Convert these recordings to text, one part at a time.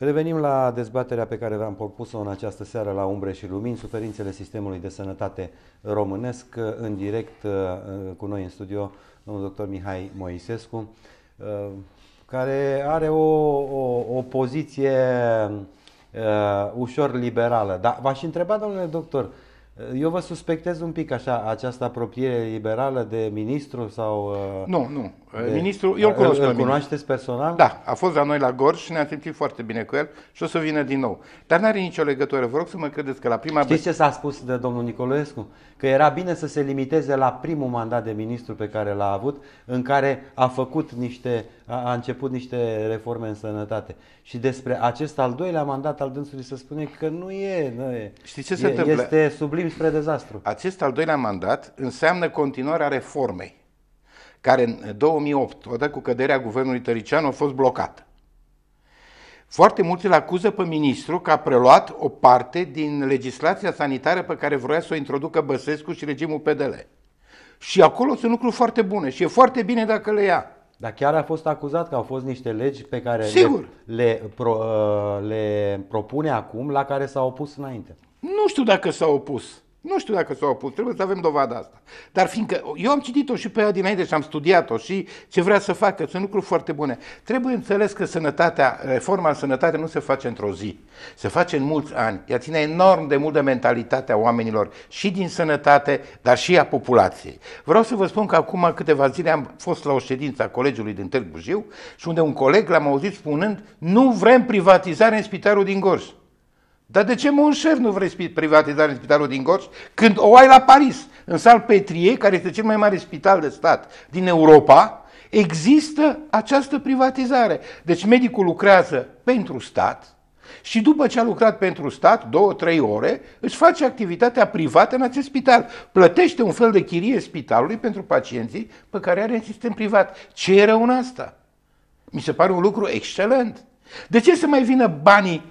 Revenim la dezbaterea pe care v-am propus-o în această seară la Umbre și Lumini, suferințele sistemului de sănătate românesc, în direct cu noi în studio, domnul dr. Mihai Moisescu, care are o poziție ușor liberală. Dar v-aș întreba, domnule doctor, eu vă suspectez un pic așa această apropiere liberală de ministru sau... Nu. Ministru, eu îl cunosc pe ministru. Cunoașteți personal? Da, a fost la noi la Gorj și ne-am simțit foarte bine cu el și o să vină din nou. Dar n-are nicio legătură. Vă rog să mă credeți că la prima... Știți ce s-a spus de domnul Nicolescu? Că era bine să se limiteze la primul mandat de ministru pe care l-a avut, în care a început niște reforme în sănătate. Și despre acest al doilea mandat al dânsului se spune că nu e. Știți ce se întâmplă? Este sublim spre dezastru. Acest al doilea mandat înseamnă continuarea reformei, care în 2008, odată cu căderea guvernului Tăricianu, a fost blocată. Foarte mulți îl acuză pe ministru că a preluat o parte din legislația sanitară pe care vroia să o introducă Băsescu și regimul PDL. Și acolo sunt lucruri foarte bune și e foarte bine dacă le ia. Dar chiar a fost acuzat că au fost niște legi pe care le propune acum, la care s-a opus înainte. Nu știu dacă s-a opus. Trebuie să avem dovada asta. Dar fiindcă eu am citit-o și pe ea dinainte și am studiat-o și ce vrea să facă, sunt lucruri foarte bune. Trebuie înțeles că reforma în sănătate nu se face într-o zi. Se face în mulți ani. Ea ține enorm de mult de mentalitatea oamenilor și din sănătate, dar și a populației. Vreau să vă spun că acum câteva zile am fost la o ședință a colegiului din Târgu Jiu și unde un coleg l-am auzit spunând: nu vrem privatizare în spitalul din Gorj. Dar de ce, mon cher, nu vrei privatizare în spitalul din Gorj când o ai la Paris, în Salpêtrière, care este cel mai mare spital de stat din Europa, există această privatizare. Deci medicul lucrează pentru stat și după ce a lucrat pentru stat, 2-3 ore, își face activitatea privată în acest spital. Plătește un fel de chirie spitalului pentru pacienții pe care are în sistem privat. Ce e rău în asta? Mi se pare un lucru excelent. De ce să mai vină banii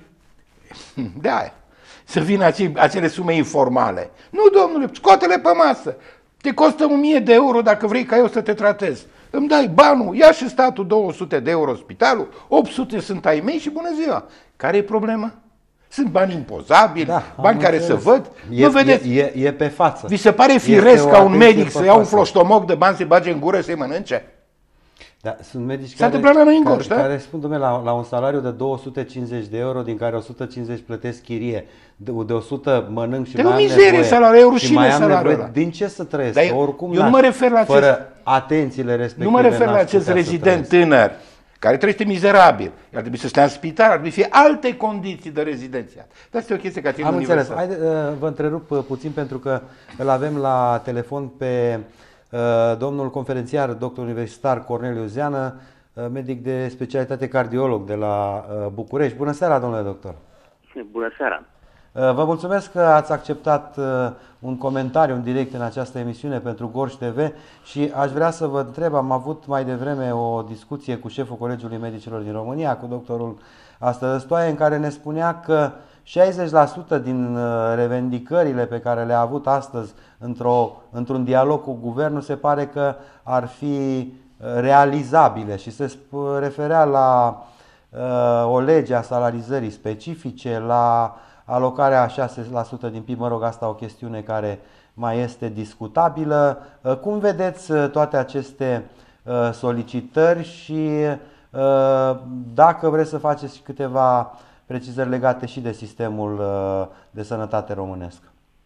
de aia, să vină acele sume informale? Nu, domnule, scoate-le pe masă. Te costă 1000 de euro dacă vrei ca eu să te tratez. Îmi dai banul, ia și statul 200 de euro spitalul, 800 sunt ai mei și bună ziua. Care e problema? Sunt bani impozabili, bani care se văd. Nu vedeți? E pe față. Vi se pare firesc ca un medic să ia un floștomoc de bani, să-i bage în gură, să-i mănânce? Da, sunt medici care spun, domnule, la un salariu de 250 de euro, din care 150 plătesc chirie, de 100 mănânc și mai am nevoie. Salariul, e o rușine salariul. Din ce să trăiesc? Dar oricum eu nu mă refer la fără atențiile respective. Nu mă refer la acest rezident tânăr care trăiește mizerabil. Ar trebui să stea în spital, ar trebui să fie alte condiții de rezidențiat. Dar asta e o chestie ca tine universal. Am înțeles. Vă întrerup puțin pentru că îl avem la telefon pe domnul conferențiar, doctor universitar Corneliu Zeană, medic de specialitate cardiolog de la București. Bună seara, domnule doctor! Bună seara! Vă mulțumesc că ați acceptat un comentariu în direct în această emisiune pentru Gorj TV și aș vrea să vă întreb, am avut mai devreme o discuție cu șeful Colegiului Medicilor din România, cu doctorul Astădăstoaie, în care ne spunea că 60% din revendicările pe care le-a avut astăzi într-un dialog cu guvernul se pare că ar fi realizabile și se referea la o lege a salarizării specifice, la alocarea 6% din PIB, mă rog, asta o chestiune care mai este discutabilă. Cum vedeți toate aceste solicitări și dacă vreți să faceți câteva precizări legate și de sistemul de sănătate românesc?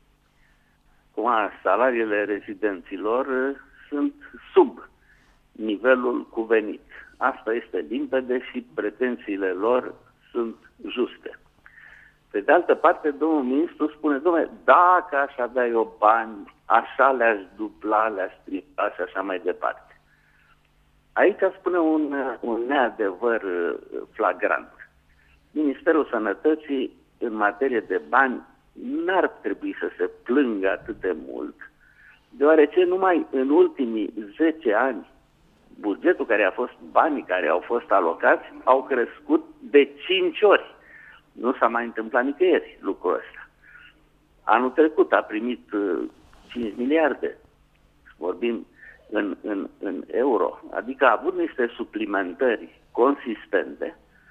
Salariile rezidenților sunt sub nivelul cuvenit. Asta este limpede și pretențiile lor sunt juste. Pe de altă parte, domnul ministru spune: dom'le, dacă aș avea eu bani, așa le-aș dupla, le-aș tripla și așa mai departe. Aici spune un neadevăr flagrant. Ministerul Sănătății, în materie de bani, n-ar trebui să se plângă atât de mult, deoarece numai în ultimii 10 ani bugetul banii care au fost alocați au crescut de 5 ori. Nu s-a mai întâmplat nicăieri lucrul ăsta. Anul trecut a primit 5 miliarde, vorbim în euro, adică a avut niște suplimentări consistente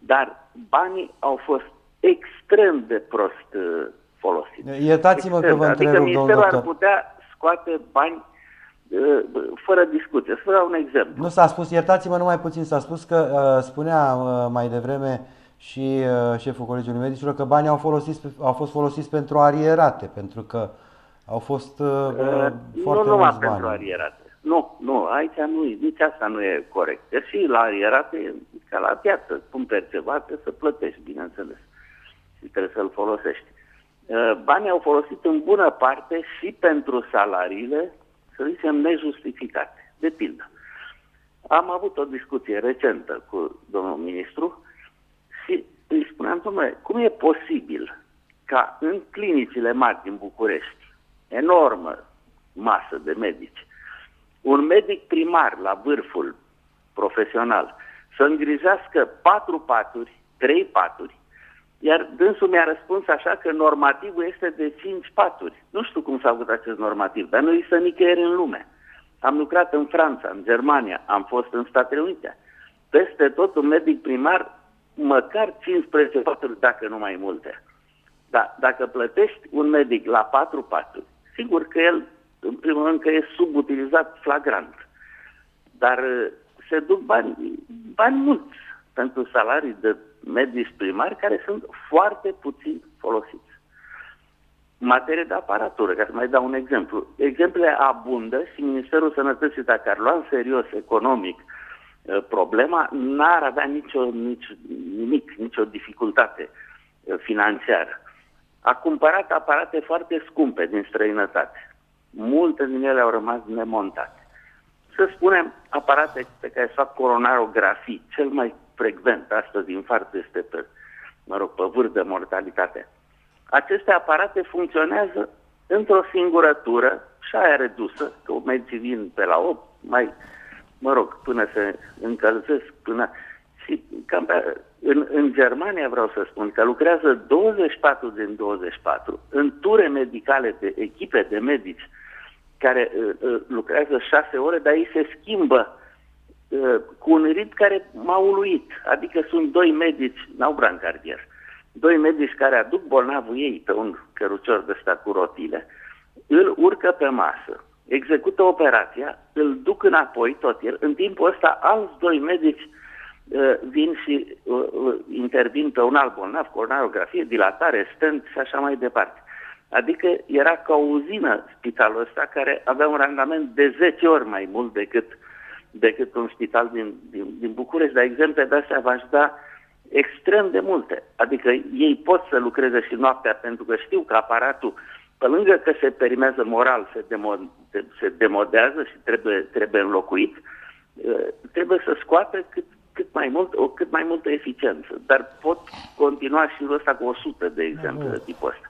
dar banii au fost extrem de prost folosiți. Iertați-mă că vă adică întrerup, domnul Ministerul doctor. ar putea scoate bani fără discuție. Să vă dau un exemplu. Nu s-a spus, iertați-mă numai puțin, s-a spus că spunea mai devreme și șeful Colegiului Medicilor că banii au fost folosiți pentru arierate, pentru că au fost foarte nu numai mulți pentru bani. arierate. Nu, aici nici asta nu e corect. Și la arierate, ca la piață, cumperi ceva, trebuie să plătești, bineînțeles. Și trebuie să-l folosești. Banii au folosit în bună parte și pentru salariile, să zicem, nejustificate. De pildă, am avut o discuție recentă cu domnul ministru și îi spuneam, domnule, cum e posibil ca în clinicile mari din București, enormă masă de medici, un medic primar la vârful profesional să îngrijească 4 paturi, 3 paturi, iar dânsul mi-a răspuns așa că normativul este de 5 paturi. Nu știu cum s-a făcut acest normativ, dar nu există nicăieri în lume. Am lucrat în Franța, în Germania, am fost în Statele Unite. Peste tot un medic primar, măcar 15 paturi, dacă nu mai multe. Dar dacă plătești un medic la 4 paturi, sigur că el, în primul rând, că e subutilizat flagrant. Dar se duc bani mulți pentru salarii de medici primari care sunt foarte puțin folosiți. În materie de aparatură, ca să mai dau un exemplu. Exemplele abundă și Ministerul Sănătății, dacă ar lua în serios economic problema, n-ar avea nicio dificultate financiară. A cumpărat aparate foarte scumpe din străinătate. Multe din ele au rămas nemontate. Să spunem, aparate pe care se fac coronarografii, cel mai frecvent astăzi infarct este pe vârf de mortalitate. Aceste aparate funcționează într-o singurătură și aia redusă, că medicii vin pe la 8, până se încălzesc, și cam în Germania vreau să spun că lucrează 24 din 24 în ture medicale de echipe de medici care lucrează 6 ore, dar ei se schimbă cu un ritm care m-a uluit. Adică sunt 2 medici, n-au brancardier, 2 medici care aduc bolnavul ei pe un cărucior de ăsta cu rotile, îl urcă pe masă, execută operația, îl duc înapoi tot el, în timpul ăsta alți 2 medici vin și intervin pe un alt bolnav, coronarografie, dilatare, stent și așa mai departe. Adică era ca o uzină spitalul ăsta care avea un randament de 10 ori mai mult decât un spital din București. Dar exemple de astea v-aș da extrem de multe. Adică ei pot să lucreze și noaptea pentru că știu că aparatul, pe lângă că se perimează moral, se demodează și trebuie înlocuit, trebuie să scoată cât mai multă eficiență. Dar pot continua și ăsta cu 100 de exemple de tipul ăsta.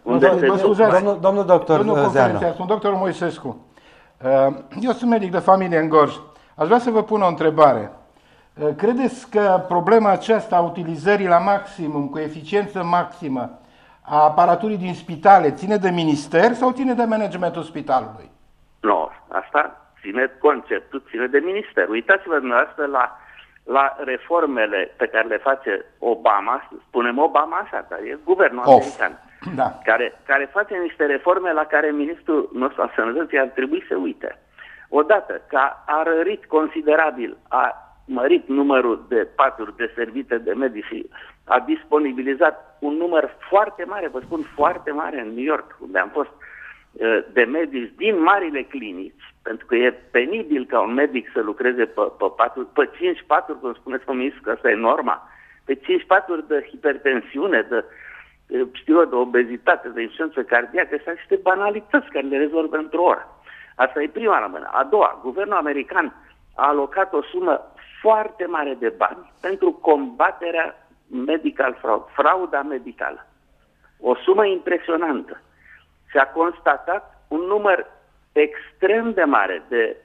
Domnul doctor Zearnă. Sunt doctorul Moisescu. Eu sunt medic de familie în Gorj. Aș vrea să vă pun o întrebare. Credeți că problema aceasta a utilizării la maximum, cu eficiență maximă, a aparaturii din spitale ține de minister sau ține de managementul spitalului? Nu, asta conceptul ține de minister. Uitați-vă dumneavoastră la reformele pe care le face Obama, spunem Obama așa, dar e guvernul american, care face niște reforme la care ministrul nostru al sănătății ar trebui să uite. Odată că a rărit considerabil, a mărit numărul de paturi deservite de medici și a disponibilizat un număr foarte mare, vă spun foarte mare, în New York, unde am fost, de medici din marile clinici, pentru că e penibil ca un medic să lucreze pe 5 paturi, cum spuneți ministru, că asta e norma, pe 5 paturi de hipertensiune, de obezitate, de insuficiență cardiacă, sunt niște banalități care le rezolvă într-o oră. Asta e prima la mână. A doua, guvernul american a alocat o sumă foarte mare de bani pentru combaterea frauda medicală. O sumă impresionantă. Și a constatat un număr extrem de mare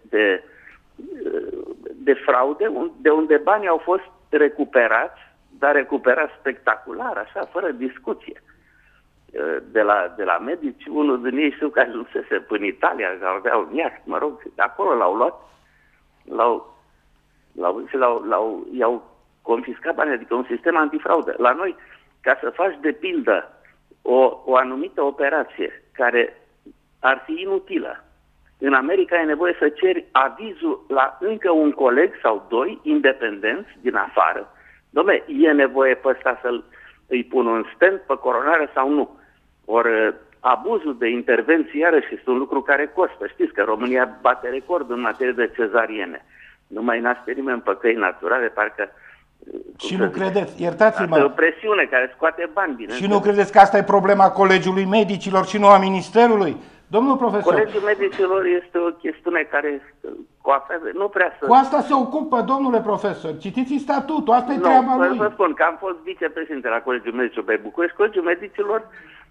de fraude, de unde banii au fost recuperați, dar recuperați spectacular, așa, fără discuție. De la medici, unul din ei știu că ajunsese până în Italia, că avea un iaht, de acolo l-au luat, i-au confisca banii, adică un sistem antifraudă. La noi, ca să faci de pildă o anumită operație care ar fi inutilă, în America e nevoie să ceri avizul la încă un coleg sau doi independenți din afară. Dom'le, e nevoie pe ăsta îi pun un stent pe coronare sau nu? Ori abuzul de intervenție, iarăși, este un lucru care costă. Știți că România bate record în materie de cezariene. Nu mai naște nimeni pe căi naturale, parcă... Și nu credeți, iertați-mă... Asta e o presiune care scoate bani, bine. Și nu credeți că asta e problema Colegiului Medicilor și nu a Ministerului? Domnul profesor... Colegiul Medicilor este o chestiune care... Nu prea să... Cu asta se ocupă, domnule profesor. Citiți statutul, asta e treaba lui. Vă spun că am fost vicepreședinte la Colegiul Medicilor pe București. Colegiul Medicilor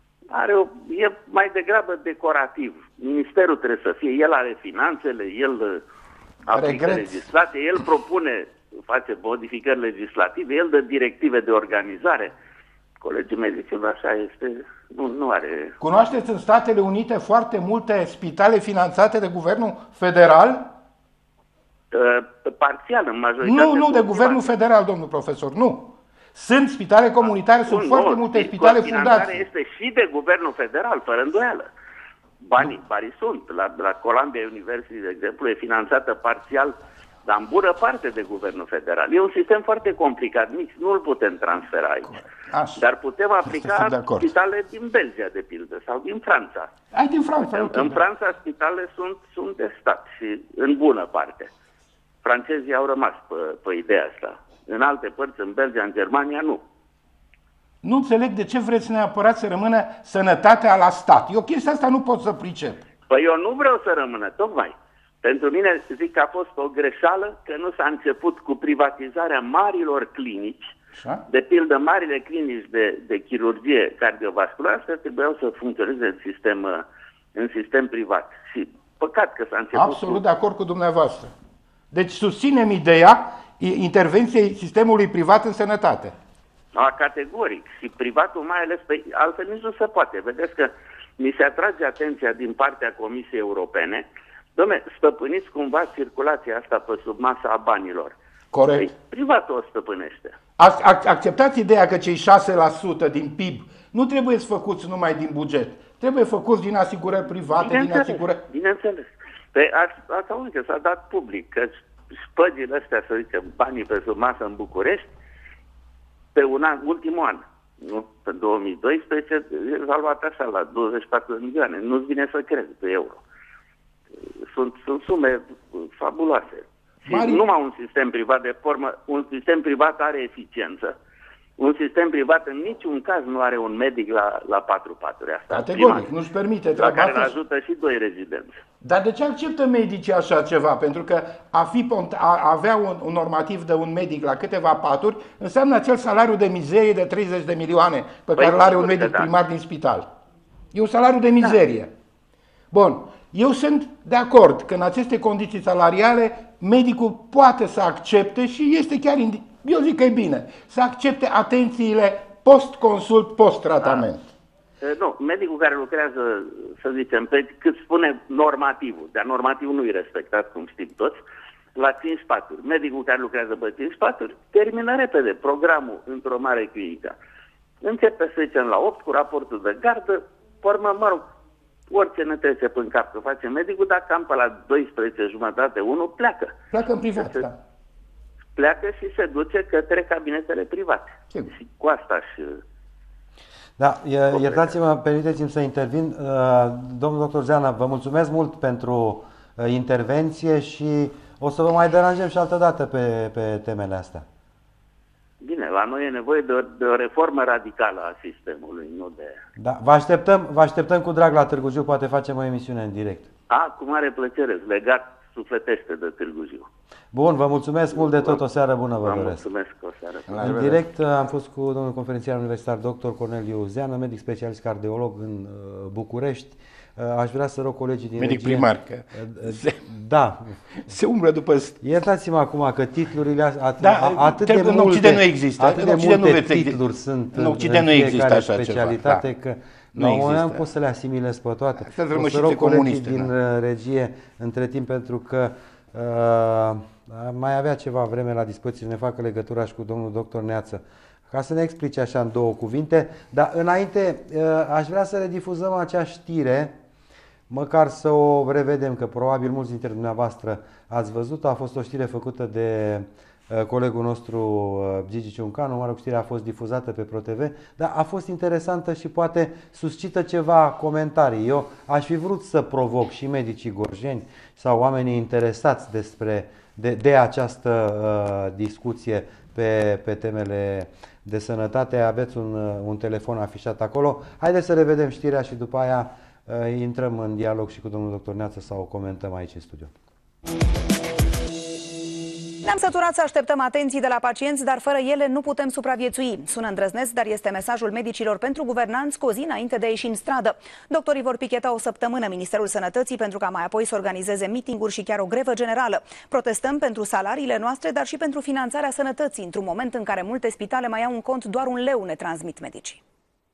e mai degrabă decorativ. Ministerul trebuie să fie, el are finanțele, el aplică legislație, el propune, face modificări legislative, el dă directive de organizare. Colegiul Medicilor așa este, nu are... Cunoașteți în Statele Unite foarte multe spitale finanțate de guvernul federal? Parțial, în majoritate. Nu, de guvernul federal, domnul profesor, nu. Sunt spitale comunitare, sunt foarte multe spitale fundații. Este și de guvernul federal, fără îndoială. Banii sunt. La Columbia University, de exemplu, e finanțată parțial, dar în bună parte de guvernul federal. E un sistem foarte complicat, nici nu îl putem transfera aici. Așa. Dar putem aplica spitale din Belgia, de pildă, sau din Franța. Din Franța. În Franța spitalele sunt de stat și în bună parte. Francezii au rămas pe ideea asta. În alte părți, în Belgia, în Germania, nu. Nu înțeleg de ce vreți neapărat să rămână sănătatea la stat. Eu chestia asta nu pot să pricep. Păi eu nu vreau să rămână, tocmai. Pentru mine zic că a fost o greșeală că nu s-a început cu privatizarea marilor clinici. Așa? De pildă, marile clinici de chirurgie cardiovasculară trebuiau să funcționeze în sistem privat. Și păcat că s-a început. Absolut de acord cu dumneavoastră. Deci susținem ideea intervenției sistemului privat în sănătate. Categoric. Și privatul mai ales, altfel nici nu se poate. Vedeți că mi se atrage atenția din partea Comisiei Europene. Dom'le, stăpâniți cumva circulația asta pe sub masa a banilor. Corect. Privatul o stăpânește. Acceptați ideea că cei 6% din PIB nu trebuie făcuți numai din buget. Trebuie făcuți din asigurări private, Bineînțeles. Păi ați auzit că s-a dat public că spăgile astea, să zicem, banii pe sub masă în București, pe ultimul an, nu? Pe 2012, s-a luat așa la 24 de milioane. Nu-ți vine să crezi pe euro. Sunt sume fabuloase. Și numai un sistem privat de formă, un sistem privat are eficiență. Un sistem privat în niciun caz nu are un medic la 4 paturi. Asta categoric, nu-și permite treaba care îl ajută și 2 rezidenți. Dar de ce acceptă medicii așa ceva? Pentru că a avea un normativ de un medic la câteva paturi înseamnă acel salariu de mizerie de 30 de milioane pe care îl are un medic primar din spital. E un salariu de mizerie. Bun. Eu sunt de acord că în aceste condiții salariale medicul poate să accepte și este chiar, eu zic că e bine, să accepte atențiile post-consult, post-tratament. Nu, medicul care lucrează, să zicem, pe cât spune normativul, dar normativul nu e respectat, cum știm toți, la 5 paturi. Medicul care lucrează pe 5 paturi termină repede programul într-o mare clinică. Începe, să zicem, la 8 cu raportul de gardă, urmă, mă rog, orice ne trece până cap că face medicul, dar cam pe la 12 jumătate, 1 pleacă. Pleacă în privat, da. Pleacă și se duce către cabinetele private. Sigur. Și cu asta și... Da, iertați-mă, permiteți-mi să intervin. Domnul doctor Zeana, vă mulțumesc mult pentru intervenție și o să vă mai deranjăm și altă dată pe temele astea. Bine, la noi e nevoie de o reformă radicală a sistemului, nu de... Da, vă așteptăm cu drag la Târgu Jiu, poate facem o emisiune în direct. Cu mare plăcere, legat sufletește de Târgu Jiu. Bun, vă mulțumesc mult de tot, o seară bună vă doresc. Mulțumesc, o seară bună. În direct am fost cu domnul conferențiar universitar dr. Corneliu Zeană, medic specialist cardiolog în București. Aș vrea să rog colegii din medic regie... primar, că da. Se umblă după... Iertați-mă acum că titlurile atât de multe, în Occident nu există. Atât de multe titluri sunt în fiecare așa specialitate ceva. Că la un moment pot să le asimilez pe toate. O să rog colegii din regie între timp, pentru că mai avea ceva vreme la dispoziție să ne facă legătura și cu domnul doctor Neață, ca să ne explice așa în două cuvinte. Dar înainte aș vrea să redifuzăm acea știre, măcar să o revedem, că probabil mulți dintre dumneavoastră ați văzut. A fost o știre făcută de colegul nostru Gigi Ciuncanu, mă rog, știrea a fost difuzată pe ProTV, dar a fost interesantă și poate suscită ceva comentarii. Eu aș fi vrut să provoc și medicii gorjeni sau oamenii interesați de această discuție pe temele de sănătate. Aveți un telefon afișat acolo. Haideți să revedem știrea și după aia intrăm în dialog și cu domnul doctor Neață sau o comentăm aici în studio. Ne-am săturat să așteptăm atenții de la pacienți, dar fără ele nu putem supraviețui. Sună îndrăznesc, dar este mesajul medicilor pentru guvernanți cu o zi înainte de a ieși în stradă. Doctorii vor picheta o săptămână Ministerul Sănătății pentru ca mai apoi să organizeze mitinguri și chiar o grevă generală. Protestăm pentru salariile noastre, dar și pentru finanțarea sănătății, într-un moment în care multe spitale mai au în cont doar 1 leu, ne transmit medicii.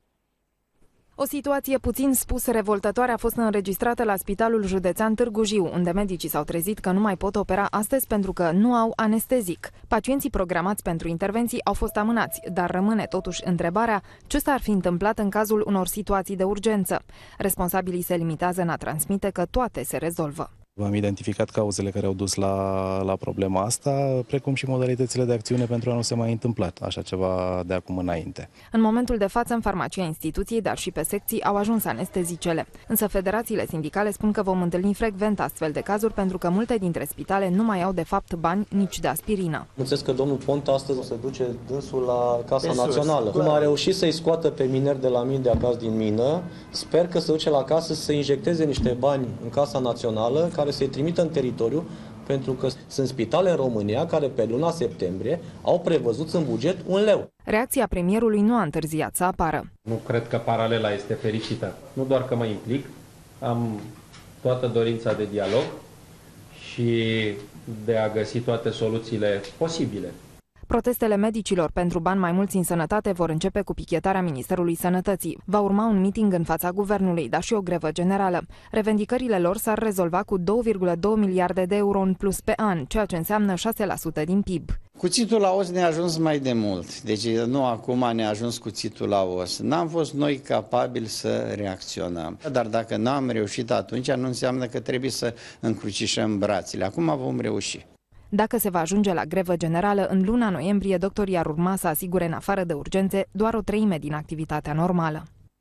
O situație puțin spus revoltătoare a fost înregistrată la Spitalul Județean Târgu Jiu, unde medicii s-au trezit că nu mai pot opera astăzi pentru că nu au anestezic. Pacienții programați pentru intervenții au fost amânați, dar rămâne totuși întrebarea ce s-ar fi întâmplat în cazul unor situații de urgență. Responsabilii se limitează în a transmite că toate se rezolvă. Am identificat cauzele care au dus la problema asta, precum și modalitățile de acțiune pentru a nu se mai întâmpla așa ceva de acum înainte. În momentul de față, în farmacia instituției, dar și pe secții, au ajuns anestezicele. Însă federațiile sindicale spun că vom întâlni frecvent astfel de cazuri pentru că multe dintre spitale nu mai au de fapt bani nici de aspirină. Înțeles că domnul Ponta astăzi se duce dânsul la Casa Națională. Cum a reușit să-i scoată pe mineri de la mine de acasă din mină, sper că se duce la casă să injecteze niște bani în Casa Națională, care să-i trimită în teritoriu, pentru că sunt spitale în România care pe luna septembrie au prevăzut în buget 1 leu. Reacția premierului nu a întârziat să apară. Nu cred că paralela este fericită. Nu doar că mă implic, am toată dorința de dialog și de a găsi toate soluțiile posibile. Protestele medicilor pentru bani mai mulți în sănătate vor începe cu pichetarea Ministerului Sănătății. Va urma un meeting în fața guvernului, dar și o grevă generală. Revendicările lor s-ar rezolva cu 2,2 miliarde de euro în plus pe an, ceea ce înseamnă 6% din PIB. Cuțitul la os ne-a ajuns mai de mult, deci nu acum ne-a ajuns cuțitul la os. N-am fost noi capabili să reacționăm. Dar dacă n-am reușit atunci, nu înseamnă că trebuie să încrucișăm brațele. Acum vom reuși. Dacă se va ajunge la grevă generală, în luna noiembrie, doctorii ar urma să asigure în afară de urgențe doar o treime din activitatea normală.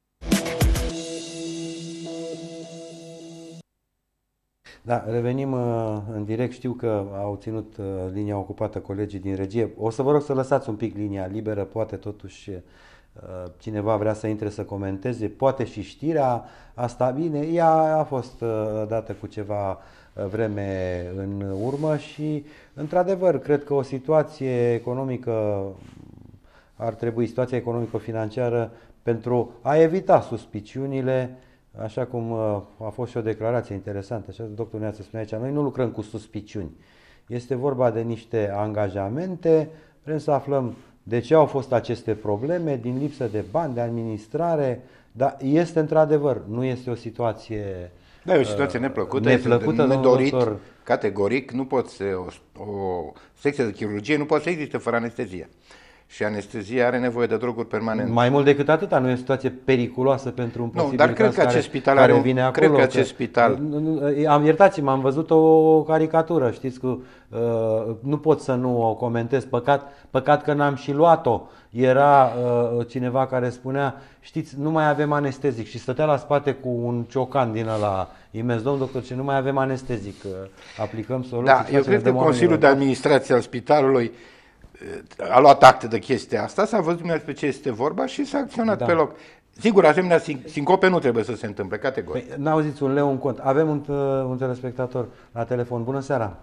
Da, revenim în direct. Știu că au ținut linia ocupată colegii din regie. O să vă rog să lăsați un pic linia liberă, poate totuși cineva vrea să intre să comenteze, poate și știrea asta. Bine, ea a fost dată cu ceva vreme în urmă și, într-adevăr, cred că o situație economică ar trebui, situația economico-financiară, pentru a evita suspiciunile, așa cum a fost și o declarație interesantă, așa, doctorul Neață spune aici, noi nu lucrăm cu suspiciuni. Este vorba de niște angajamente, vrem să aflăm de ce au fost aceste probleme, din lipsă de bani, de administrare, dar este într-adevăr, nu este o situație... Da, e o situație neplăcută, nedorit, categoric, nu poți, o secție de chirurgie nu poate să existe fără anestezie. Și anestezia are nevoie de droguri permanent. Mai mult decât atâta, nu e o situație periculoasă pentru un posibil dar cred că acest spital are vine acolo. Cred că acest spital... Iertați-mă, am văzut o caricatură, știți, că nu pot să nu o comentez, păcat că n-am și luat-o. Era cineva care spunea, știți, nu mai avem anestezic și stătea la spate cu un ciocan din ăla imens, domn doctor, ce nu mai avem anestezic, aplicăm soluții. Da, eu cred că Consiliul de Administrație al Spitalului a luat acte de chestia asta, s-a văzut despre ce este vorba și s-a acționat pe loc. Sigur, asemenea sincope nu trebuie să se întâmple, categoric. Păi, n-auziți un leu în cont. Avem un telespectator la telefon. Bună seara!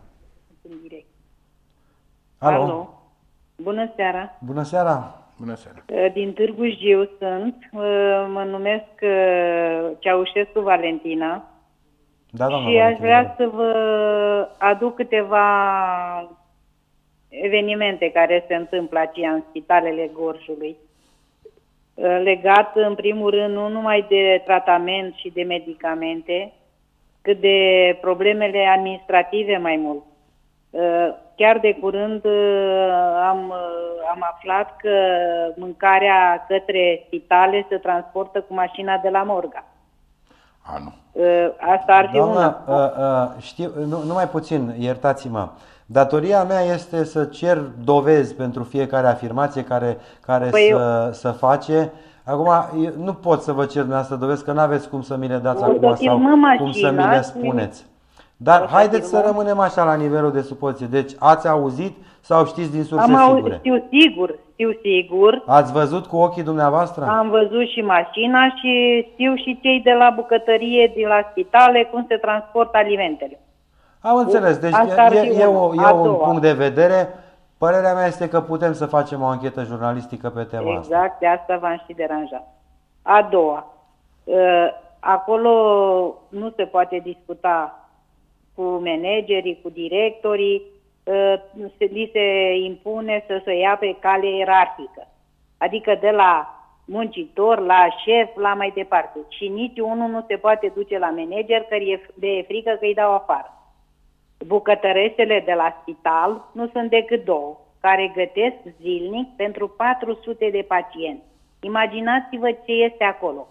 Alo! Bună seara! Bună seara! Bună seara! Din Târgu Jiu sunt, mă numesc Ceaușescu Valentina. Da, și aș vrea să vă aduc câteva evenimente care se întâmplă aici în spitalele Gorjului, legat în primul rând nu numai de tratament și de medicamente, cât de problemele administrative mai mult. Chiar de curând am aflat că mâncarea către spitale se transportă cu mașina de la Morga. Nu. Asta ar fi Doamna, știu, numai puțin, iertați-mă. Datoria mea este să cer dovezi pentru fiecare afirmație care să face. Acum, nu pot să vă cer dumneavoastră dovezi, că nu aveți cum să mi le dați acum sau cum să mi le spuneți. Dar haideți să rămânem așa la nivelul de supoziție. Deci ați auzit sau știți din surse sigure? Știu sigur. Ați văzut cu ochii dumneavoastră? Am văzut și mașina și știu și cei de la bucătărie, de la spitale, cum se transportă alimentele. Am înțeles. Deci e un punct de vedere. Părerea mea este că putem să facem o anchetă jurnalistică pe tema asta. Exact, de asta v-am și deranjat. A doua, acolo nu se poate discuta cu managerii, cu directorii, li se impune să se ia pe cale ierarhică. Adică de la muncitor, la șef, la mai departe. Și nici unul nu se poate duce la manager că e frică că îi dau afară. Bucătăresele de la spital nu sunt decât două, care gătesc zilnic pentru 400 de pacienți. Imaginați-vă ce este acolo.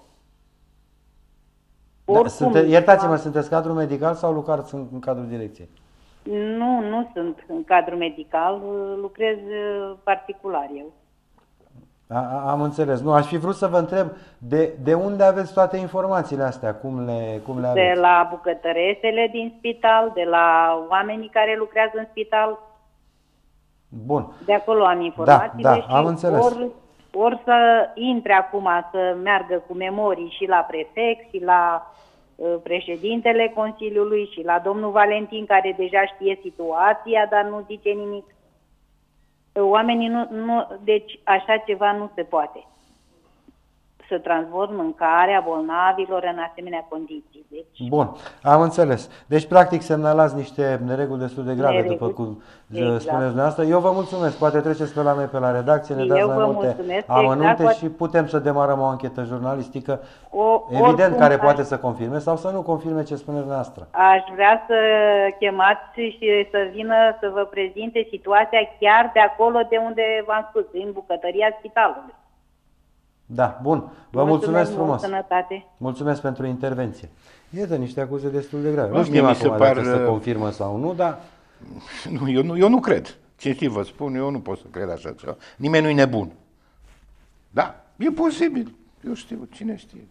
Iertați-mă, sunteți cadru medical sau lucrați în cadrul direcției? Nu sunt în cadru medical, lucrez particular eu. Am înțeles. Nu, aș fi vrut să vă întreb de unde aveți toate informațiile astea, cum le aveți? De la bucătăresele din spital, de la oamenii care lucrează în spital. Bun. De acolo am informațiile și am înțeles. Ori să intre acum, să meargă cu memorii și la prefect și la președintele Consiliului și la domnul Valentin, care deja știe situația, dar nu zice nimic. Oamenii deci așa ceva nu se poate. Să transform mâncarea bolnavilor în asemenea condiții. Deci... Bun, am înțeles. Deci, practic, semnalați niște nereguli destul de grave, după cum spuneți dumneavoastră. Eu vă mulțumesc. Poate treceți pe la noi, pe la redacție, ne dați mai multe amănunte și putem să demarăm o anchetă jurnalistică, evident, care poate să confirme sau să nu confirme ce spuneți dumneavoastră. Aș vrea să chemați și să vină să vă prezinte situația chiar de acolo de unde v-am spus, în bucătăria spitalului. Da, bun. Vă mulțumesc frumos. Sănătate. Mulțumesc pentru intervenție. Iată niște acuze destul de grave. Nu știm acum dacă se confirmă sau nu, dar... Eu nu cred. Cinstit vă spun, eu nu pot să cred așa ceva. Nimeni nu-i nebun. Da, e posibil. Eu știu, cine știe.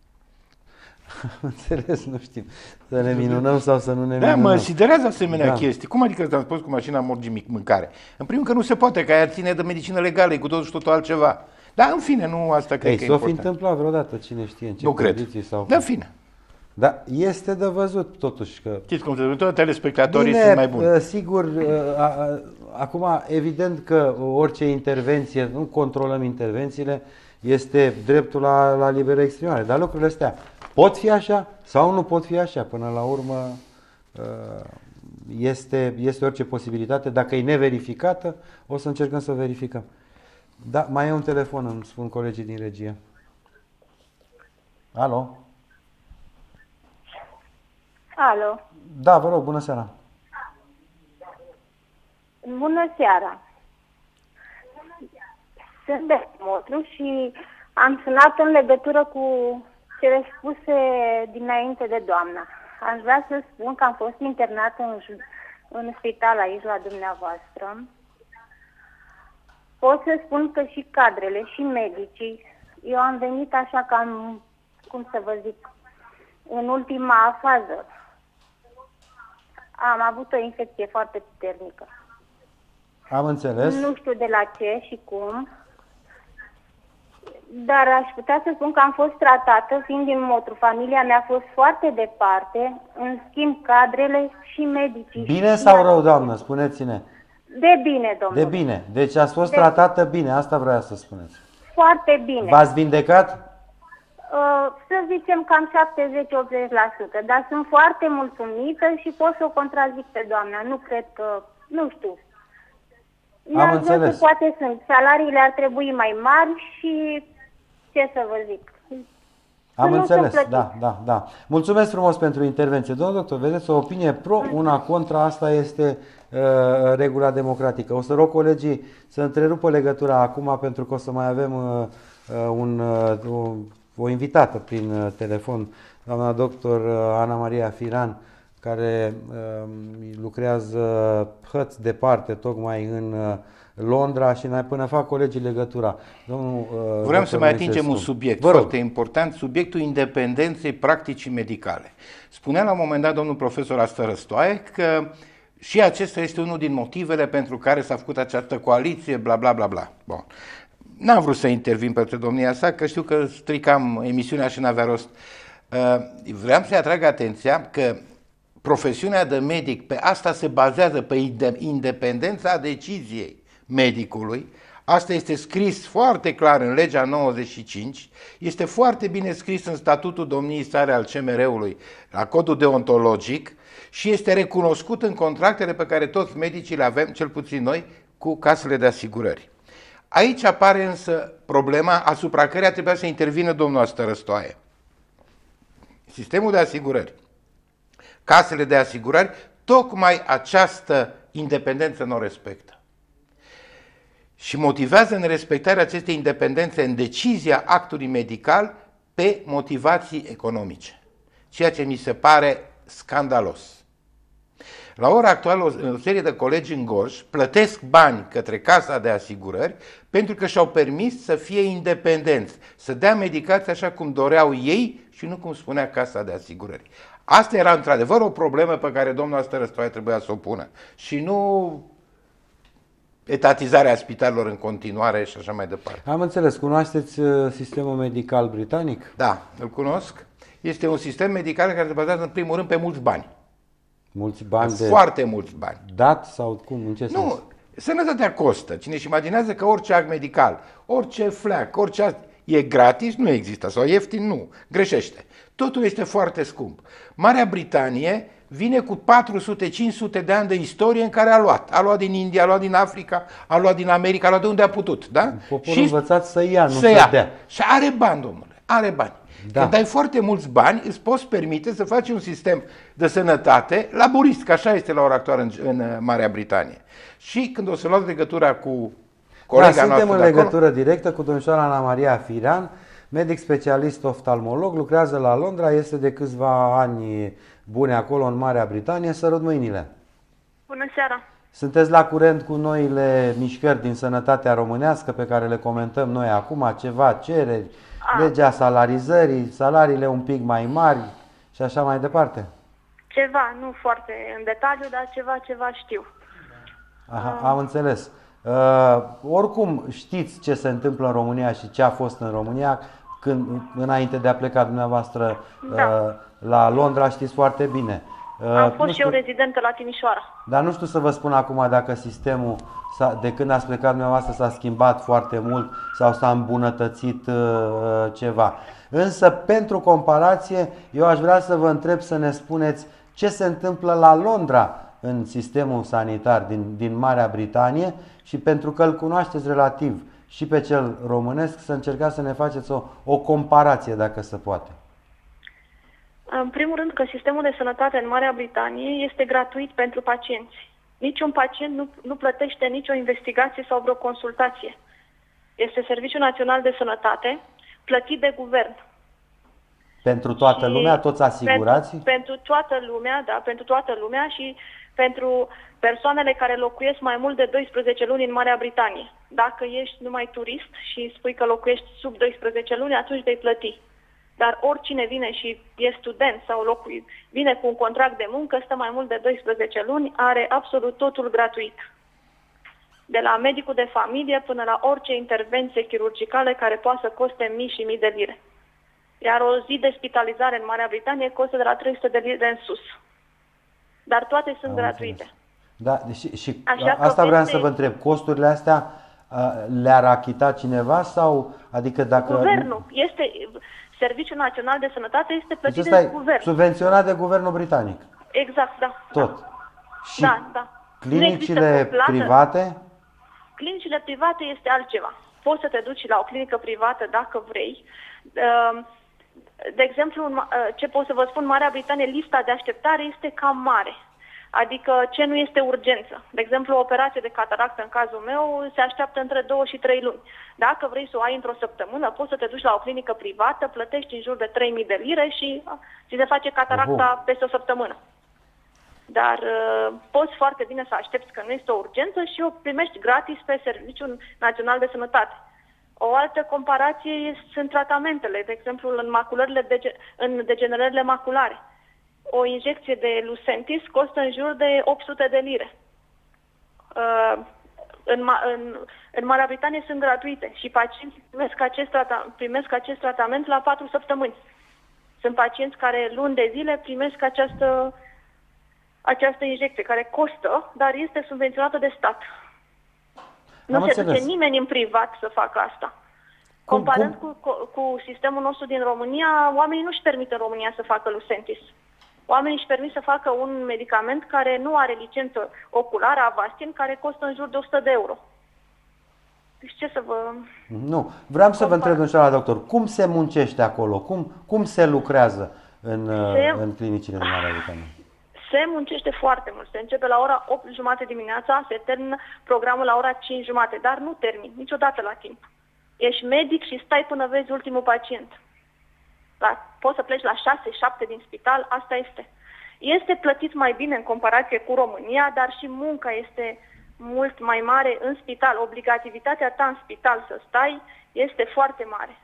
Înțeles, nu știm. Să ne minunăm sau să nu ne minunăm. Da, mă siderează asemenea chestii. Cum adică te-am spus cu mașina morgi mâncare? În primul că nu se poate, că aia ține de medicină legală, e cu totul și totul altceva. Dar în fine, nu asta cred că e important. S-o fi întâmplat vreodată, cine știe, în ce condiții sau... Da, în fine. Dar este de văzut totuși că... Știți cum se vede, toți telespectatorii sunt mai buni. Sigur, acum evident că orice intervenție, nu controlăm intervențiile, este dreptul la liberă exprimare. Dar lucrurile astea pot fi așa sau nu pot fi așa. Până la urmă este orice posibilitate. Dacă e neverificată, o să încercăm să verificăm. Da, mai e un telefon, îmi spun colegii din regie. Alo? Alo? Da, vă rog, bună seara. Bună seara. Sunt de Motru și am sunat în legătură cu cele spuse dinainte de doamna. Aș vrea să spun că am fost internată în spital aici la dumneavoastră. Pot să spun că și cadrele și medicii, eu am venit așa cam, cum să vă zic, în ultima fază. Am avut o infecție foarte puternică. Am înțeles. Nu știu de la ce și cum, dar aș putea să spun că am fost tratată, fiind din Motru. Familia mea a fost foarte departe, în schimb cadrele și medicii. Bine sau rău, doamnă? Spuneți-ne. De bine, domnule. De bine. Deci ați fost tratată bine, asta vreau să spuneți. Foarte bine. V-ați vindecat? Să zicem cam 70-80%, dar sunt foarte mulțumită și pot să o contrazic pe doamna. Nu cred că, nu știu. Am înțeles. Poate sunt. Salariile ar trebui mai mari și ce să vă zic. Am înțeles, da. Mulțumesc frumos pentru intervenție. Domnul doctor, vedeți, o opinie pro, una contra, asta este regula democratică. O să rog colegii să întrerupă legătura acum pentru că o să mai avem o invitată prin telefon, doamna doctor Ana Maria Firan, care lucrează hăți departe, tocmai în Londra, și până fac colegii legătura. Vreau să mai atingem un subiect foarte important, subiectul independenței practicii medicale. Spunea la un moment dat domnul profesor Asta Răstoaie că și acesta este unul din motivele pentru care s-a făcut această coaliție, bla bla bla bla. Bun. N-am vrut să intervin pentru domnia sa, că știu că stricam emisiunea și n-avea rost. Vreau să-i atrag atenția că profesiunea de medic pe asta se bazează, pe independența deciziei medicului. Asta este scris foarte clar în legea 95, este foarte bine scris în statutul domniei sale al CMR-ului, la codul deontologic, și este recunoscut în contractele pe care toți medicii le avem, cel puțin noi, cu casele de asigurări. Aici apare însă problema asupra căreia trebuia să intervină domnul Asta Răstoaie. Sistemul de asigurări, casele de asigurări, tocmai această independență nu o respectă. Și motivează nerespectarea acestei independențe în decizia actului medical pe motivații economice, ceea ce mi se pare scandalos. La ora actuală, o serie de colegi în Gorj plătesc bani către casa de asigurări pentru că și-au permis să fie independenți, să dea medicație așa cum doreau ei și nu cum spunea casa de asigurări. Asta era într-adevăr o problemă pe care domnul Asta Răstoaie trebuia să o pună și nu etatizarea spitalelor în continuare și așa mai departe. Am înțeles. Cunoașteți sistemul medical britanic? Da, îl cunosc. Este un sistem medical care se bazează în primul rând pe mulți bani. Mulți bani foarte mulți bani. Dat sau cum? În ce sens? Nu, sănătatea costă. Cine își imaginează că orice act medical, orice fleac, orice e gratis, nu există. Sau ieftin, nu. Greșește. Totul este foarte scump. Marea Britanie vine cu 400-500 de ani de istorie în care a luat. A luat din India, a luat din Africa, a luat din America, a luat de unde a putut. Da? Poporul învățat să ia, nu să dea. Și are bani, domnule. Are bani. Da. Când ai foarte mulți bani, îți poți permite să faci un sistem de sănătate laborist, că așa este la ora actuală în Marea Britanie. Și când o să luați legătura cu colega noastră suntem în legătură directă cu domnișoara Ana Maria Firan, medic specialist oftalmolog, lucrează la Londra, este de câțiva ani bune acolo în Marea Britanie. Sărut mâinile! Bună seara! Sunteți la curent cu noile mișcări din sănătatea românească pe care le comentăm noi acum, ceva cereri, legea salarizării, salariile un pic mai mari și așa mai departe? Ceva, nu foarte în detaliu, dar ceva știu. Aha, am înțeles. Oricum știți ce se întâmplă în România și ce a fost în România înainte de a pleca dumneavoastră la Londra, știți foarte bine. Am fost și eu rezidentă la Timișoara. Dar nu știu să vă spun acum dacă sistemul de când ați plecat dumneavoastră s-a schimbat foarte mult sau s-a îmbunătățit ceva. Însă, pentru comparație, eu aș vrea să vă întreb să ne spuneți ce se întâmplă la Londra în sistemul sanitar din Marea Britanie și pentru că îl cunoașteți relativ și pe cel românesc, să încercați să ne faceți o comparație, dacă se poate. În primul rând că sistemul de sănătate în Marea Britanie este gratuit pentru pacienți. Niciun pacient nu plătește nicio investigație sau vreo consultație. Este Serviciul Național de Sănătate, plătit de guvern. Pentru toată lumea, toți asigurații? Pentru toată lumea, da, pentru toată lumea și pentru persoanele care locuiesc mai mult de 12 luni în Marea Britanie. Dacă ești numai turist și spui că locuiești sub 12 luni, atunci vei plăti. Dar oricine vine și e student sau vine cu un contract de muncă, stă mai mult de 12 luni, are absolut totul gratuit. De la medicul de familie până la orice intervenție chirurgicală care poate să coste mii și mii de lire. Iar o zi de spitalizare în Marea Britanie costă de la 300 de lire în sus. Dar toate sunt gratuite. Da, și asta vreau să vă întreb. Costurile astea le-ar achita cineva sau adică dacă Guvernul este Serviciul Național de Sănătate este plătit de guvern. Subvenționat de guvernul britanic. Exact, da. Tot. Și da. clinicile private? Clinicile private este altceva. Poți să te duci la o clinică privată dacă vrei. De exemplu, ce pot să vă spun, Marea Britanie, lista de așteptare este cam mare. Adică ce nu este urgență. De exemplu, o operație de cataractă în cazul meu se așteaptă între 2 și 3 luni. Dacă vrei să o ai într-o săptămână, poți să te duci la o clinică privată, plătești în jur de 3.000 de lire și ți se face cataracta peste o săptămână. Dar poți foarte bine să aștepți că nu este o urgență și o primești gratis pe Serviciul Național de Sănătate. O altă comparație sunt tratamentele, de exemplu în degenerările maculare. O injecție de Lucentis costă în jur de 800 de lire. În Marea Britanie sunt gratuite și pacienții primesc acest tratament la 4 săptămâni. Sunt pacienți care luni de zile primesc această injecție, care costă, dar este subvenționată de stat. Nu se duce nimeni în privat să facă asta. Comparând cu sistemul nostru din România, oamenii nu-și permit în România să facă Lucentis. Oamenii își permit să facă un medicament care nu are licență oculară, Avastin, care costă în jur de 100 de euro. Deci ce să vă... Nu, vreau să vă întreb, domnule doctor, cum se muncește acolo? Cum se lucrează în clinicile din Marea Britanie? Se muncește foarte mult. Se începe la ora 8:30 dimineața, se termină programul la ora 5:30, dar nu termin niciodată la timp. Ești medic și stai până vezi ultimul pacient. Poți să pleci la 6-7 din spital, asta este. Este plătit mai bine în comparație cu România, dar și munca este mult mai mare în spital. Obligativitatea ta în spital să stai este foarte mare.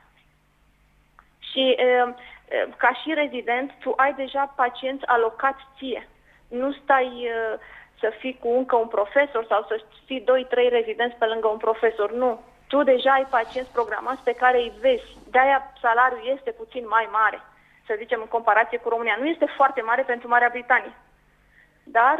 Și ca și rezident, tu ai deja pacienți alocați ție. Nu stai să fii cu încă un profesor sau să fii 2-3 rezidenți pe lângă un profesor. Nu. Tu deja ai pacienți programați pe care îi vezi. De-aia salariul este puțin mai mare, să zicem, în comparație cu România. Nu este foarte mare pentru Marea Britanie. Dar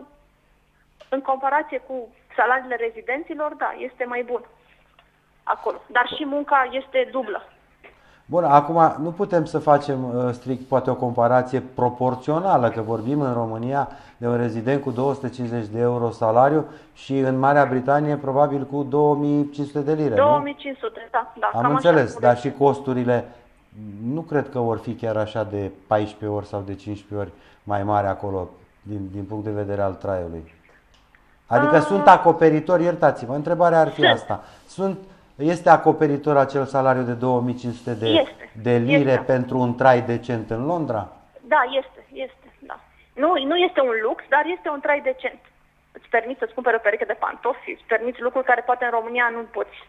în comparație cu salariile rezidenților, da, este mai bun acolo. Dar și munca este dublă. Bun, acum nu putem să facem strict poate o comparație proporțională, că vorbim în România de un rezident cu 250 de euro salariu și în Marea Britanie probabil cu 2500 de lire, 2500, da. Am înțeles, așa, dar și costurile nu cred că vor fi chiar așa de 14 ori sau de 15 ori mai mari acolo din punct de vedere al traiului. Adică sunt acoperitori, iertați-mă, întrebarea ar fi asta. Este acoperitor acel salariu de 2500 de lire pentru un trai decent în Londra? Da, este, da. Nu este un lux, dar este un trai decent. Îți permiți să-ți cumperi o pereche de pantofi, îți permiți lucruri care poate în România nu poți.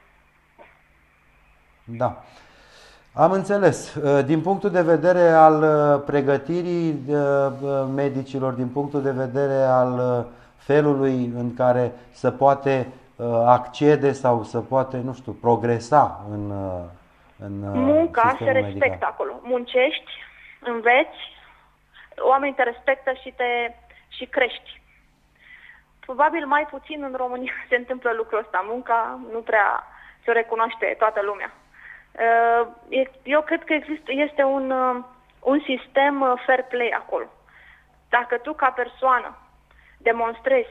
Da. Am înțeles. Din punctul de vedere al pregătirii medicilor, din punctul de vedere al felului în care se poate accede sau să poate, nu știu, progresa în munca se respectă acolo. Muncești, înveți, oamenii te respectă și crești. Probabil mai puțin în România se întâmplă lucrul ăsta. Munca nu prea se recunoaște toată lumea. Eu cred că este un sistem fair play acolo. Dacă tu ca persoană demonstrezi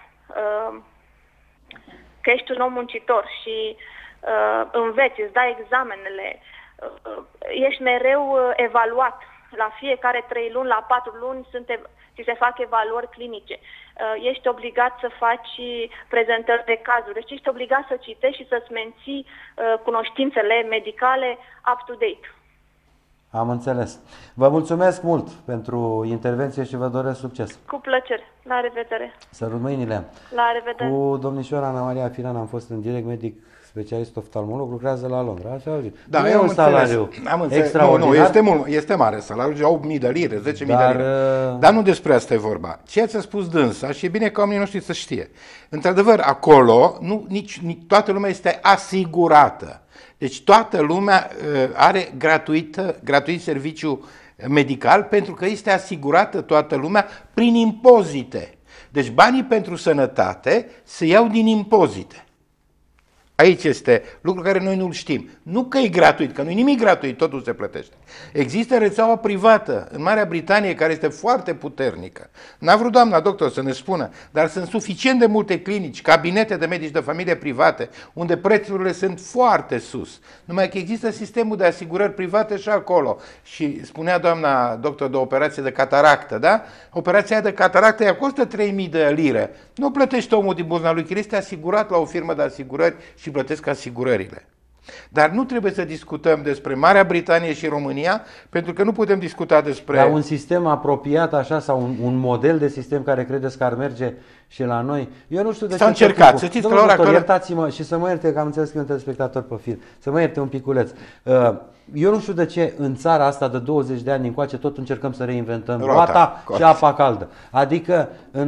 că ești un om muncitor și înveți, îți dai examenele, ești mereu evaluat. La fiecare 3 luni, la 4 luni ți se fac evaluări clinice. Ești obligat să faci prezentări de cazuri. Deci ești obligat să citești și să-ți menții cunoștințele medicale up-to-date. Am înțeles. Vă mulțumesc mult pentru intervenție și vă doresc succes. Cu plăcere. La revedere. Sărut mâinile. La revedere. Cu domnișoara Ana Maria Firan am fost în direct, medic specialist oftalmolog, lucrează la Londra. Așa au zis. Da, nu e un salariu extraordinar. Nu, este mare salariul, 8.000 de lire, 10.000 de lire. Dar nu despre asta e vorba. Ceea ce a spus dânsa, și e bine ca oamenii noștri să știe. Într-adevăr, acolo nici toată lumea este asigurată. Deci toată lumea are gratuit serviciu medical pentru că este asigurată toată lumea prin impozite. Deci banii pentru sănătate se iau din impozite. Aici este lucru care noi nu-l știm. Nu că e gratuit, că nu e nimic gratuit, totul se plătește. Există rețeaua privată în Marea Britanie care este foarte puternică. N-a vrut doamna doctor să ne spună, dar sunt suficient de multe clinici, cabinete de medici de familie private, unde prețurile sunt foarte sus. Numai că există sistemul de asigurări private și acolo. Și spunea doamna doctor de operație de cataractă, da? Operația de cataractă ea costă 3.000 de lire. Nu plătește omul din buzunarul lui, că este asigurat la o firmă de asigurări și plătesc asigurările. Dar nu trebuie să discutăm despre Marea Britanie și România, pentru că nu putem discuta despre... Dar un sistem apropiat așa, sau un model de sistem care credeți că ar merge și la noi? Eu nu știu de ce... S-a încercat, să știți că la ora actuală... Iertați-mă și să mă ierte că am înțeles că e un telespectator pe fir. Să mă ierte un piculeț. Eu nu știu de ce în țara asta de 20 de ani încoace tot încercăm să reinventăm roata și apa caldă. Adică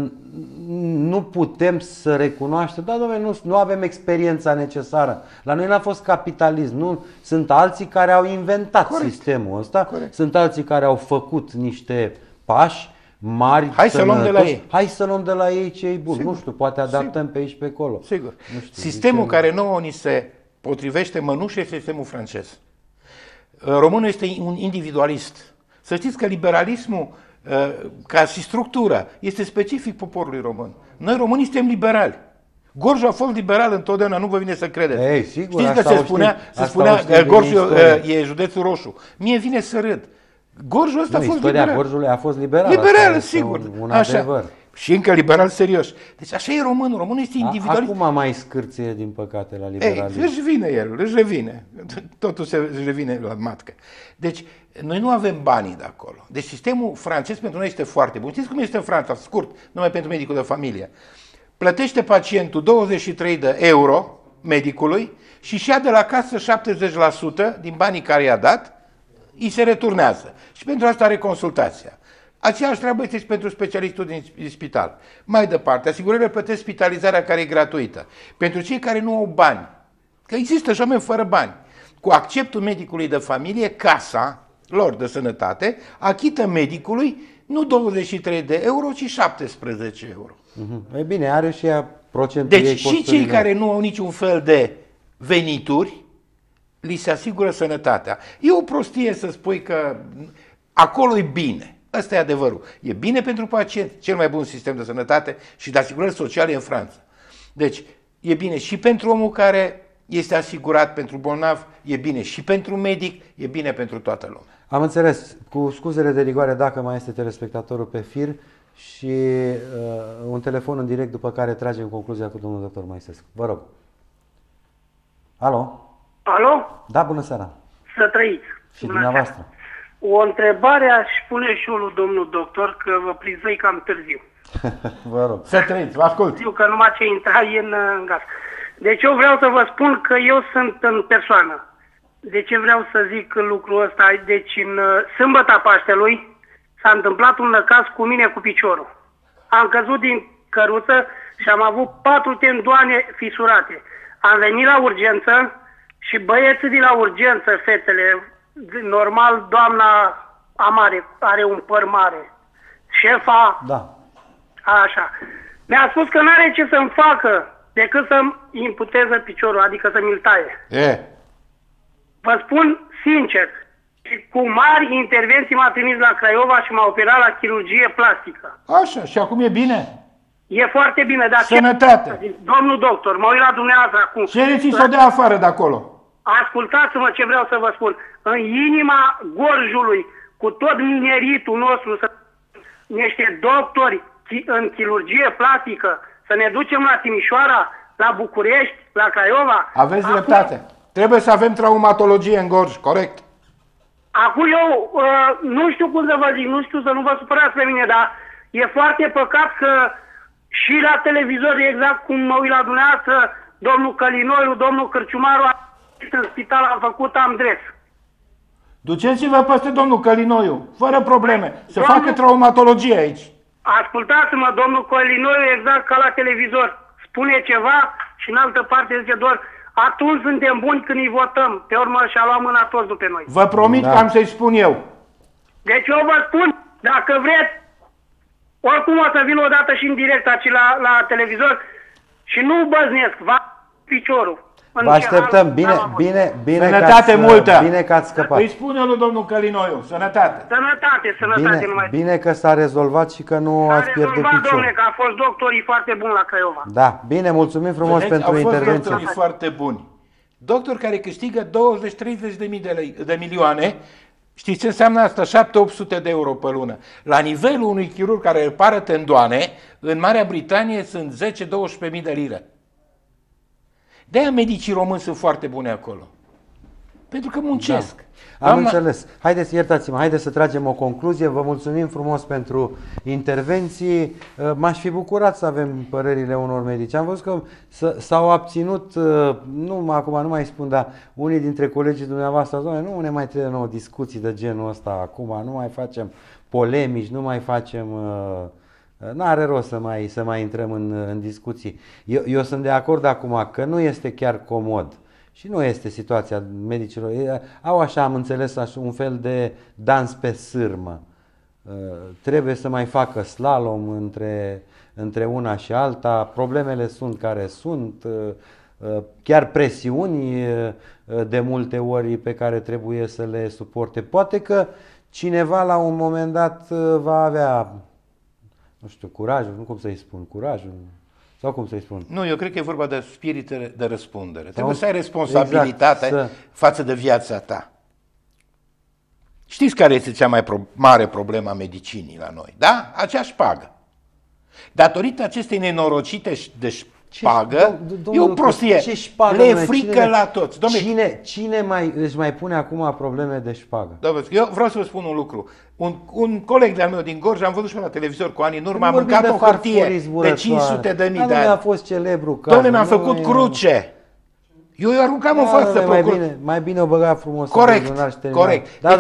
nu putem să recunoaștem, da, dom'le, nu avem experiența necesară. La noi n-a fost capitalism, nu? Sunt alții care au inventat sistemul ăsta, sunt alții care au făcut niște pași mari. Hai să luăm de la ei. Hai să luăm de la ei ce-i bun. Nu știu, poate adaptăm pe aici pe acolo. Sigur. Sistemul care nouă ni se potrivește mănușe este sistemul francez. Românul este un individualist. Să știți că liberalismul, ca și structură, este specific poporului român. Noi românii suntem liberali. Gorju a fost liberal întotdeauna, nu vă vine să credeți. Ei, sigur, știți că se spunea că Gorju e județul roșu. Mie vine să râd. Gorju ăsta a fost liberal. Gorjului a fost liberal. Liberal, sigur. Un adevăr. Și încă liberal serios. Deci așa e românul. Românul este individualist. Acum mai scârție, din păcate, la liberalism. Își vine el, își revine. Totul își revine la matcă. Deci, noi nu avem banii de acolo. Deci sistemul francez pentru noi este foarte bun. Știți cum este în Franța? Scurt, numai pentru medicul de familie. Plătește pacientul 23 de euro medicului și își ia de la casă 70% din banii care i-a dat, îi se returnează. Și pentru asta are consultația. Aceeași treabă este și pentru specialistul din spital. Mai departe, asigurările plătesc spitalizarea care e gratuită. Pentru cei care nu au bani, că există și oameni fără bani, cu acceptul medicului de familie, casa lor de sănătate achită medicului nu 23 de euro, ci 17 euro. E bine, are și ea procentul. Deci și cei care nu au niciun fel de venituri, li se asigură sănătatea. E o prostie să spui că acolo e bine. Ăsta e adevărul. E bine pentru pacient, cel mai bun sistem de sănătate și de asigurări sociale în Franța. Deci, e bine și pentru omul care este asigurat, pentru bolnav, e bine și pentru medic, e bine pentru toată lumea. Am înțeles. Cu scuzele de rigoare, dacă mai este telespectatorul pe fir și un telefon în direct, după care tragem concluzia cu domnul doctor Moisescu. Vă rog. Alo? Alo? Da, bună seara. Să trăiți. Și dumneavoastră. O întrebare aș pune și eu lui domnul doctor, că vă prizăi cam târziu. Vă rog. Să trăiți, vă ascult. Știu că numai ce intra în gaz. Deci eu vreau să vă spun că eu sunt în persoană. De ce vreau să zic lucrul ăsta? Deci în sâmbăta Paștelui s-a întâmplat un năcaz cu mine cu piciorul. Am căzut din căruță și am avut 4 tendoane fisurate. Am venit la urgență și băieții de la urgență, fetele, normal, doamna Amare are un păr mare. Șefa, da. Așa. Mi-a spus că n-are ce să-mi facă decât să-mi imputeze piciorul, adică să mi-l taie. Vă spun sincer, cu mari intervenții m-a trimis la Craiova și m-a operat la chirurgie plastică. Așa, și acum e bine? E foarte bine, dar sănătate. Domnul doctor, mă uit la dumneavoastră acum. Cereți să o dea afară de acolo. Ascultați-mă ce vreau să vă spun. În inima Gorjului, cu tot mineritul nostru, niște doctori în chirurgie plastică, să ne ducem la Timișoara, la București, la Craiova. Aveți dreptate. Trebuie să avem traumatologie în Gorj, corect. Acum eu nu știu cum să vă zic, nu știu să nu vă supărați pe mine, dar e foarte păcat că și la televizor, exact cum mă uit la dumneavoastră, domnul Călinoiu, domnul Cârciumaru, în spital am făcut Amdres. Duceți-vă peste domnul Călinoiu, fără probleme, să facă traumatologie aici. Ascultați-mă, domnul Călinoiu, exact ca la televizor, spune ceva și în altă parte zice doar, atunci suntem buni când îi votăm, pe urmă și-a luat mâna toți după noi. Vă promit că am să-i spun eu. Deci eu vă spun, dacă vreți, oricum o să vin odată și în direct aici la televizor și nu băznesc, va piciorul. Vă așteptăm. Bine sănătate multă! Bine că ați scăpat. Îi spune lui domnul Călinoiu, sănătate! Sănătate numai. Bine că s-a rezolvat și că nu ați pierdut picior. Domnule, că a fost doctorii foarte buni la Craiova. Da, bine, mulțumim frumos pentru intervenție. Au fost doctorii foarte buni. Doctori care câștigă 20-30 de milioane. Știți ce înseamnă asta? 700-800 de euro pe lună. La nivelul unui chirurg care repară tendoane, în Marea Britanie sunt 10-12.000 de lire. De-aia medicii români sunt foarte buni acolo. Pentru că muncesc. Da. Am înțeles. Haideți, iertați-mă, haideți să tragem o concluzie. Vă mulțumim frumos pentru intervenții. M-aș fi bucurat să avem părerile unor medici. Am văzut că s-au abținut, acum nu mai spun, dar unii dintre colegii dumneavoastră, nu ne mai trebuie nouă discuții de genul ăsta acum, nu mai facem polemici, nu mai facem... N-are rost să mai intrăm în discuții. Eu sunt de acord acum că nu este chiar comod. Și nu este situația medicilor. Au așa, am înțeles, așa, un fel de dans pe sârmă. Trebuie să mai facă slalom între una și alta. Problemele sunt care sunt. Chiar presiuni de multe ori pe care trebuie să le suporte. Poate că cineva la un moment dat va avea, nu știu, curajul, nu cum să-i spun, curajul. Sau cum să-i spun? Nu, eu cred că e vorba de spirit de răspundere. Trebuie să ai responsabilitate față de viața ta. Știți care este cea mai mare problemă a medicinii la noi? Da? Acea șpagă. Datorită acestei nenorocite de șpagă, e o prostie. Le e frică la toți. Cine își mai pune acum probleme de șpagă? Eu vreau să vă spun un lucru. Un coleg de-al meu din Gorj, am văzut și la televizor cu ani în urmă, a mâncat o hârtie de 500.000 de ani. A fost celebru. Dom'le, mi-am făcut cruce. Eu aruncam în față. Mai bine o băga frumos. Corect. Deci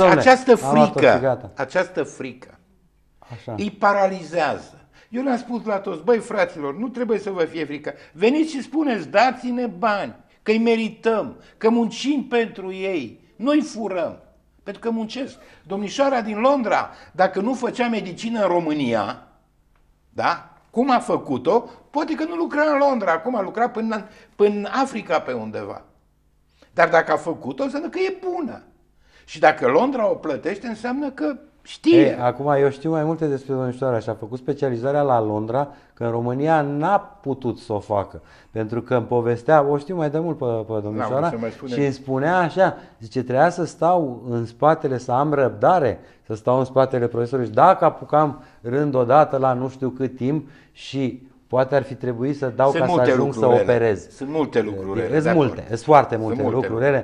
această frică îi paralizează. Eu le-am spus la toți, băi fraților, nu trebuie să vă fie frică. Veniți și spuneți, dați-ne bani, că îi merităm, că muncim pentru ei. Noi furăm, pentru că muncesc. Domnișoara din Londra, dacă nu făcea medicină în România, da? Cum a făcut-o, poate că nu lucra în Londra, acum a lucrat până în Africa pe undeva. Dar dacă a făcut-o, înseamnă că e bună. Și dacă Londra o plătește, înseamnă că știe. Acum eu știu mai multe despre domnișoara și a făcut specializarea la Londra, că în România n-a putut să o facă. Pentru că îmi povestea, o știu mai de mult pe domnișoara, și îmi spunea așa, zice, trebuia să stau în spatele, să am răbdare, să stau în spatele profesorului și dacă apucam rând odată la nu știu cât timp și poate ar fi trebuit să dau ca să ajung să operez. Sunt multe lucruri. Sunt foarte multe lucruri.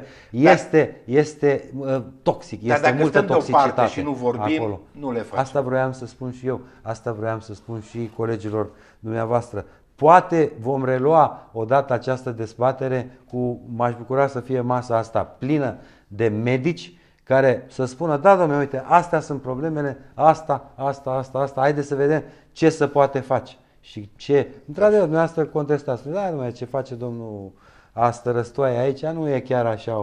Este toxic, este multă toxicitate și nu vorbim, acolo. Nu le facem. Asta vroiam să spun și eu, asta vroiam să spun și colegilor dumneavoastră. Poate vom relua odată această dezbatere m-aș bucura să fie masa asta plină de medici care să spună, da, domnule, uite, astea sunt problemele, asta, haideți să vedem ce se poate face. Și ce, într-adevăr, dumneavoastră contestați, da, domnule, ce face domnul Astărăstoaie aici, nu e chiar așa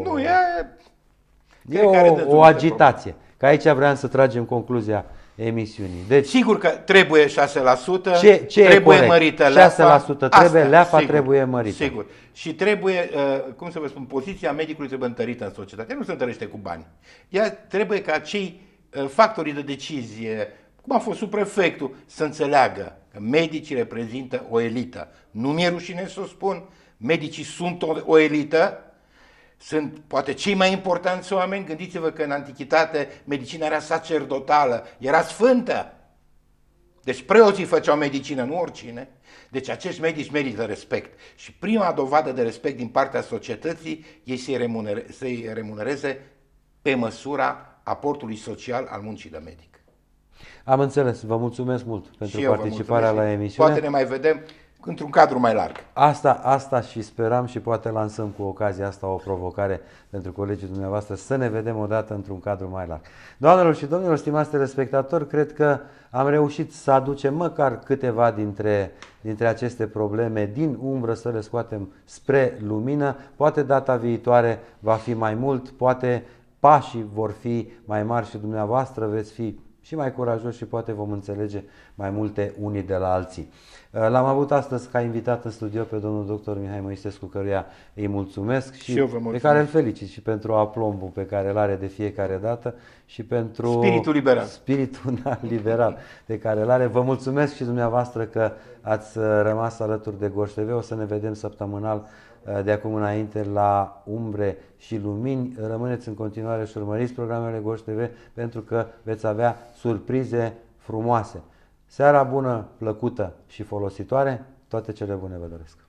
o agitație. Că aici vreau să tragem concluzia emisiunii. Deci, sigur că trebuie 6%, trebuie mărită leafa. 6% trebuie, leafa trebuie mărită. Sigur. Și trebuie, cum să vă spun, poziția medicului trebuie întărită în societate. Nu se întărește cu bani. Ea trebuie ca cei factorii de decizie, cum a fost subprefectul, să înțeleagă că medicii reprezintă o elită. Nu mi-e rușine să o spun, medicii sunt o elită, sunt poate cei mai importanți oameni. Gândiți-vă că în antichitate medicina era sacerdotală, era sfântă. Deci preoții făceau medicină, nu oricine. Deci acești medici merită respect. Și prima dovadă de respect din partea societății e să-i remunereze pe măsura aportului social al muncii de medic. Am înțeles. Vă mulțumesc mult pentru participarea la emisiune. Poate ne mai vedem într-un cadru mai larg. Asta și speram și poate lansăm cu ocazia asta o provocare pentru colegii dumneavoastră să ne vedem odată într-un cadru mai larg. Doamnelor și domnilor, stimați telespectatori, cred că am reușit să aducem măcar câteva dintre aceste probleme din umbră, să le scoatem spre lumină. Poate data viitoare va fi mai mult, poate pașii vor fi mai mari și dumneavoastră veți fi și mai curajos și poate vom înțelege mai multe unii de la alții. L-am avut astăzi ca invitat în studio pe domnul dr. Mihai Moisescu, căruia îi mulțumesc și eu vă mulțumesc. pe care îl felicit și pentru aplombul pe care îl are de fiecare dată și pentru spiritul liberal pe care îl are. Vă mulțumesc și dumneavoastră că ați rămas alături de Gorj TV. O să ne vedem săptămânal de acum înainte la Umbre și Lumini. Rămâneți în continuare și urmăriți programele Gorj TV pentru că veți avea surprize frumoase. Seara bună, plăcută și folositoare, toate cele bune vă doresc!